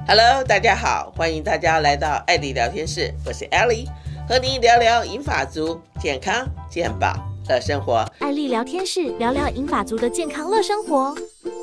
Hello， 大家好，欢迎大家来到艾莉聊天室，我是 Ellie， 和你聊聊银发族健康、健保、乐生活。 艾莉聊天室聊聊银发族的健康乐生活。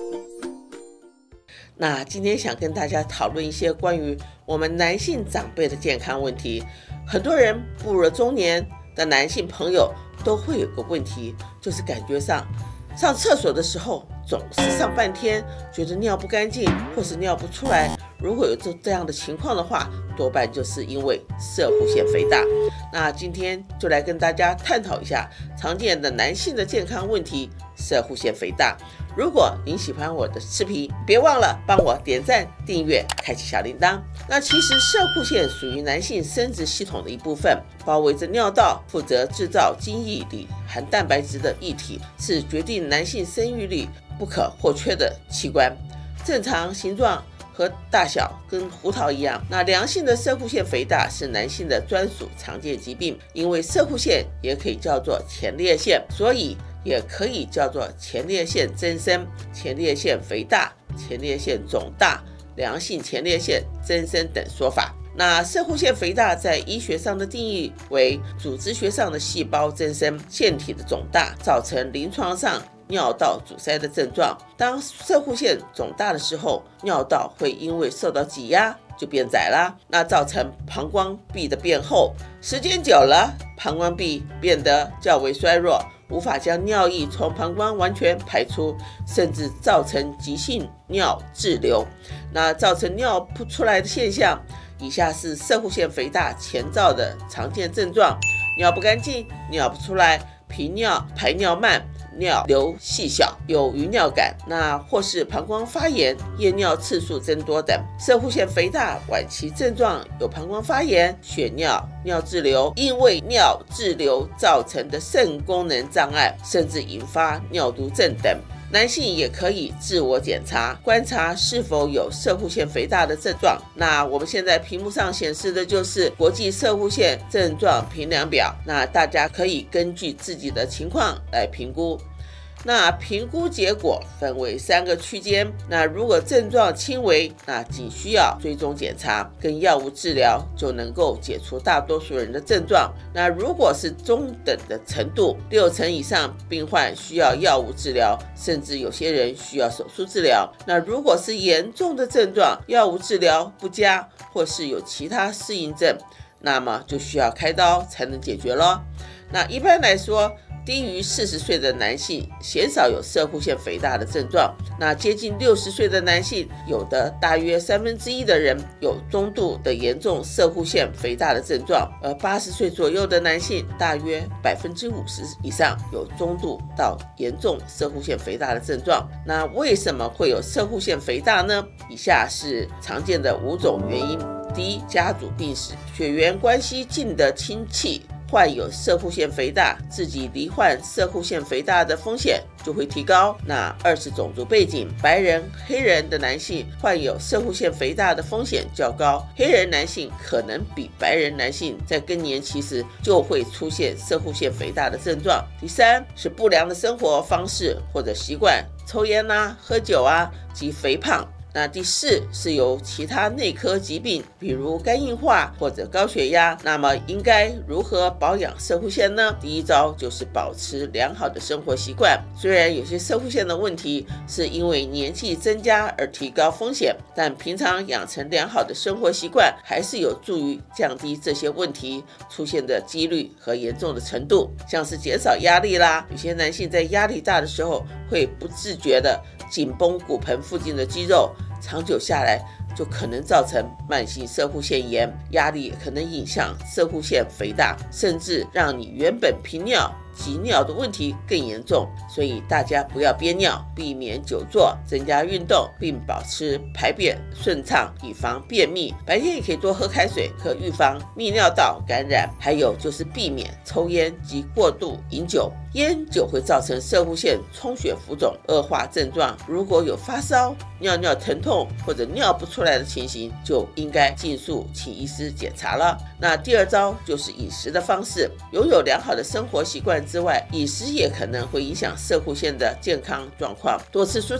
那今天想跟大家讨论一些关于我们男性长辈的健康问题。很多人步入了中年的男性朋友都会有个问题，就是感觉上厕所的时候总是上半天，觉得尿不干净或是尿不出来。如果有这样的情况的话，多半就是因为攝護腺肥大。那今天就来跟大家探讨一下常见的男性的健康问题——攝護腺肥大。如果您喜欢我的视频，别忘了帮我点赞、订阅、开启小铃铛。那其实攝護腺属于男性生殖系统的一部分，包围着尿道，负责制造精液里含蛋白质的液体，是决定男性生育率不可或缺的器官。正常形状和大小跟胡桃一样。那良性的攝護腺肥大是男性的专属常见疾病，因为攝護腺也可以叫做前列腺，所以也可以叫做前列腺增生、前列腺肥大、前列腺肿大、良性前列腺增生等说法。那攝護腺肥大在医学上的定义为组织学上的细胞增生、腺体的肿大，造成临床上尿道阻塞的症状。当攝護腺肿大的时候，尿道会因为受到挤压就变窄了，那造成膀胱壁的变厚，时间久了，膀胱壁变得较为衰弱，无法将尿液从膀胱完全排出，甚至造成急性尿滞留。那造成尿不出来的现象，以下是攝護腺肥大前兆的常见症状：尿不干净、尿不出来、频尿、排尿慢、尿流细小、有余尿感，那或是膀胱发炎、夜尿次数增多等。攝護腺肥大晚期症状有膀胱发炎、血尿、尿滞留，因为尿滞留造成的肾功能障碍，甚至引发尿毒症等。男性也可以自我检查，观察是否有攝護腺肥大的症状。那我们现在屏幕上显示的就是国际攝護腺症状评量表，那大家可以根据自己的情况来评估。那评估结果分为3个区间，那如果症状轻微，那仅需要追踪检查跟药物治疗就能够解除大多数人的症状。那如果是中等的程度，6成以上病患需要药物治疗，甚至有些人需要手术治疗。那如果是严重的症状，药物治疗不佳，或是有其他适应症，那么就需要开刀才能解决咯。那一般来说，低于40岁的男性鲜少有攝護腺肥大的症状，那接近60岁的男性，有的大约1/3的人有中度的严重攝護腺肥大的症状，而80岁左右的男性，大约50%以上有中度到严重攝護腺肥大的症状。那为什么会有攝護腺肥大呢？以下是常见的5种原因。第一，家族病史，血缘关系近的亲戚患有攝護腺肥大，自己罹患攝護腺肥大的风险就会提高。那2是种族背景，白人、黑人的男性患有攝護腺肥大的风险较高，黑人男性可能比白人男性在更年期时就会出现攝護腺肥大的症状。第3是不良的生活方式或者习惯，抽烟喝酒及肥胖。那第4是由其他内科疾病，比如肝硬化或者高血压。那么应该如何保养攝護腺呢？第一招就是保持良好的生活习惯。虽然有些攝護腺的问题是因为年纪增加而提高风险，但平常养成良好的生活习惯，还是有助于降低这些问题出现的几率和严重的程度。像是减少压力啦，有些男性在压力大的时候会不自觉的紧绷骨盆附近的肌肉，长久下来就可能造成慢性攝護腺炎，压力也可能影响攝護腺肥大，甚至让你原本频尿、急尿的问题更严重。所以大家不要憋尿，避免久坐，增加运动，并保持排便顺畅，以防便秘。白天也可以多喝开水，可预防泌尿道感染。还有就是避免抽烟及过度饮酒，烟酒会造成攝護腺充血浮肿，恶化症状。如果有发烧、尿尿疼痛或者尿不出来的情形，就应该尽速请医师检查了。那第2招就是饮食的方式，拥有良好的生活习惯之外，饮食也可能会影响攝護腺的健康状况。多吃蔬菜，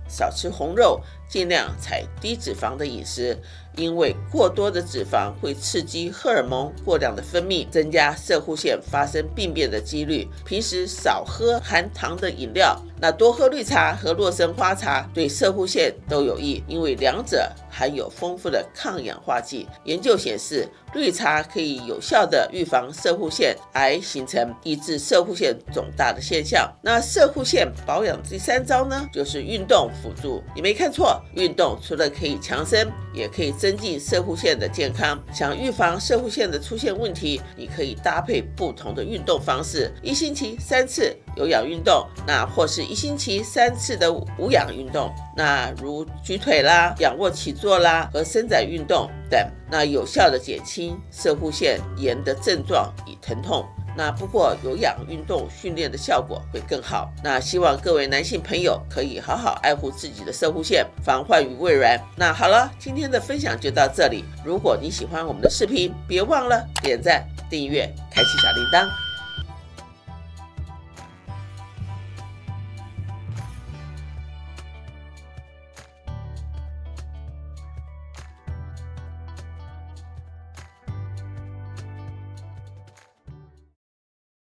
少吃红肉，尽量采低脂肪的饮食，因为过多的脂肪会刺激荷尔蒙过量的分泌，增加摄护腺发生病变的几率。平时少喝含糖的饮料，那多喝绿茶和洛神花茶对摄护腺都有益，因为两者含有丰富的抗氧化剂。研究显示，绿茶可以有效的预防摄护腺癌形成，抑制摄护腺肿大的现象。那摄护腺保养第3招呢，就是运动辅助。你没看错，运动除了可以强身，也可以增进摄护腺的健康。想预防摄护腺的出现问题，你可以搭配不同的运动方式，1星期3次有氧运动，那或是1星期3次的无氧运动，那如举腿啦、仰卧起坐啦和伸展运动等，那有效的减轻摄护腺炎的症状与疼痛。那不过有氧运动训练的效果会更好。那希望各位男性朋友可以好好爱护自己的摄护腺，防患于未然。那好了，今天的分享就到这里。如果你喜欢我们的视频，别忘了点赞、订阅、开启小铃铛。